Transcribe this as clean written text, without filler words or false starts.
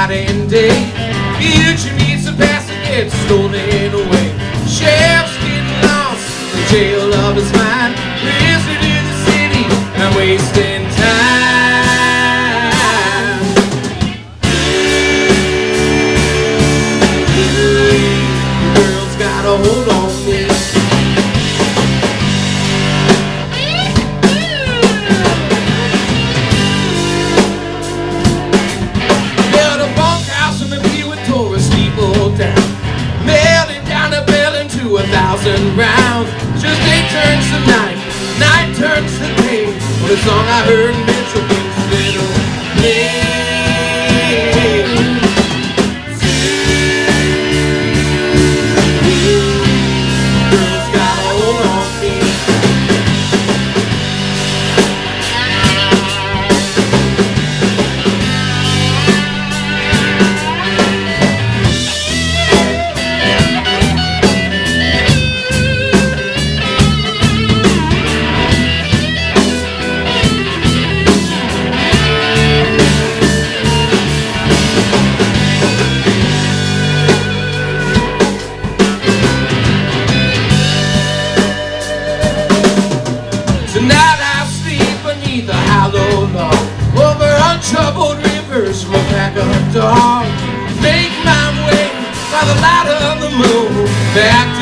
night and day. Future meets the past and gets stolen away. Sheriff's getting lost in the jail of his mind. Prisoner to the city and wasting time. The girl's got a hold on me. Built a bunkhouse in the view and tore a steeple down. Melting down the bell into 1,000 rounds. Just day turns to night, night turns to day. When the song I heard Mitchell Brooks' little name. Girl's got a hold on me. Tonight I sleep beneath a hallowed log, over untroubled rivers from a pack of dogs. Make my way by the light of the moon back